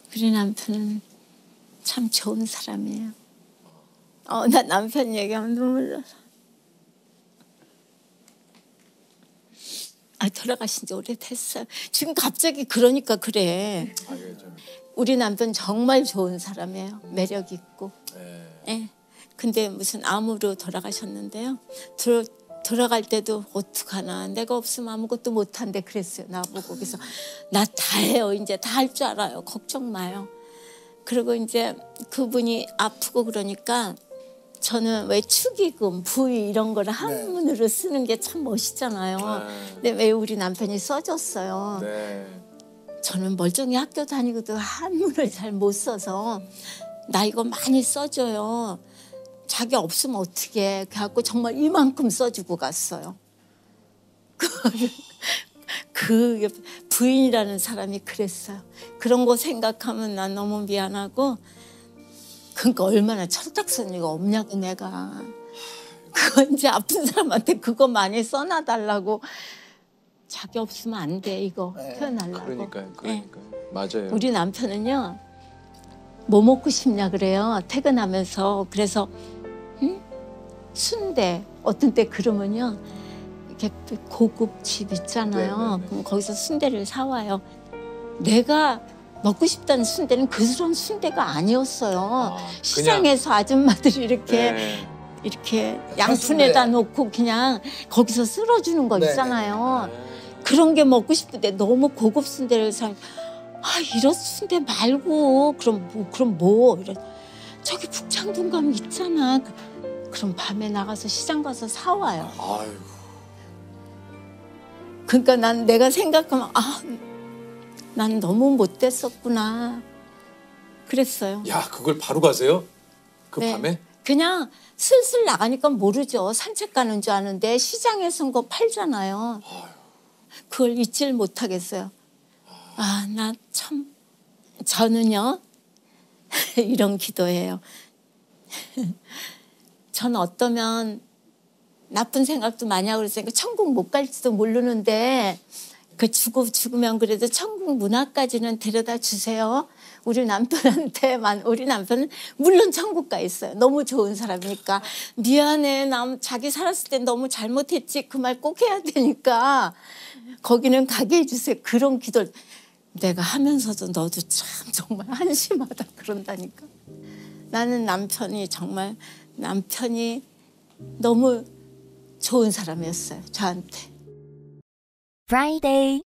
우리 남편은 참 좋은 사람이에요. 나 남편 얘기하면 눈물 나서. 돌아가신 지 오래됐어요. 지금 갑자기 그러니까 그래. 우리 남편 정말 좋은 사람이에요. 매력 있고. 예. 근데 무슨 암으로 돌아가셨는데요. 돌아갈 때도 어떡하나 내가 없으면 아무것도 못한대 그랬어요. 나보고. 그래서 나 다 해요. 이제 다 할 줄 알아요. 걱정 마요. 그리고 이제 그분이 아프고 그러니까 저는 왜 축의금, 부의 이런 거를 한문으로 쓰는 게 참 멋있잖아요. 근데 왜 우리 남편이 써줬어요. 네. 저는 멀쩡히 학교 다니고도 한문을 잘 못 써서 나 이거 많이 써줘요. 자기 없으면 어떡해. 그래갖고 정말 이만큼 써주고 갔어요. 그 부인이라는 사람이 그랬어요. 그런 거 생각하면 난 너무 미안하고 그러니까 얼마나 철딱서니가 없냐고 내가. 그거 이제 아픈 사람한테 그거 많이 써놔달라고. 자기 없으면 안 돼 이거 표현하려고. 그러니까요. 네. 맞아요. 우리 남편은요. 뭐 먹고 싶냐 그래요. 퇴근하면서. 그래서 순대 어떤 때 그러면요. 이렇게 고급 집 있잖아요. 네네네. 그럼 거기서 순대를 사와요. 내가 먹고 싶다는 순대는 그런 순대가 아니었어요. 시장에서 아줌마들이 이렇게 양푼에다 놓고 그냥 거기서 쓸어주는 거 있잖아요. 그런 게 먹고 싶은데 너무 고급 순대를 사. 이런 순대 말고 그럼 뭐 이래. 저기 북창동 가면 있잖아. 그럼 밤에 나가서 시장 가서 사와요. 아이고. 그러니까 내가 생각하면 난 너무 못됐었구나. 그랬어요. 야, 그걸 바로 가세요? 그 네. 밤에? 그냥 슬슬 나가니까 모르죠. 산책 가는 줄 아는데 시장에서 거 팔잖아요. 그걸 잊질 못하겠어요. 나 참 저는요 이런 기도해요. 전 어떠면 나쁜 생각도 많이 하고 그랬으니까 천국 못 갈지도 모르는데 죽으면 그래도 천국 문 앞까지는 데려다 주세요. 우리 남편한테만. 우리 남편은 물론 천국 가 있어요. 너무 좋은 사람이니까. 미안해. 자기 살았을 때 너무 잘못했지. 그 말 꼭 해야 되니까 거기는 가게 해주세요. 그런 기도를 내가 하면서도 너도 참 정말 한심하다 그런다니까. 나는 남편이 너무 좋은 사람이었어요. 저한테. Friday.